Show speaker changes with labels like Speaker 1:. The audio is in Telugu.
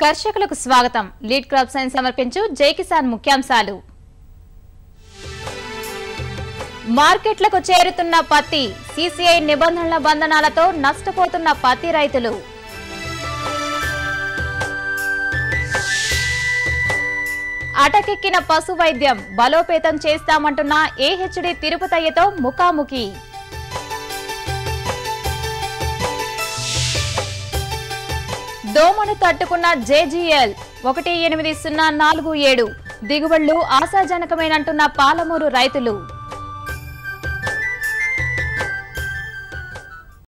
Speaker 1: కర్షకులకు స్వాగతం. లీడ్ క్రాప్ సైన్స్ సమర్పించు జై కిసాన్ ముఖ్యాంశాలు. మార్కెట్లకు చేరుతున్న పత్తి, సీసీఐ నిబంధనల బంధనాలతో నష్టపోతున్న పత్తి రైతులు. అటకెక్కిన పశు వైద్యం బలోపేతం చేస్తామంటున్న ఏహెచ్డి తిరుపతయ్యతో ముఖాముఖి. దోమను తట్టుకున్న జేజీఎల్ 18047 దిగుబడులు ఆశాజనకమేనంటున్న పాలమూరు రైతులు.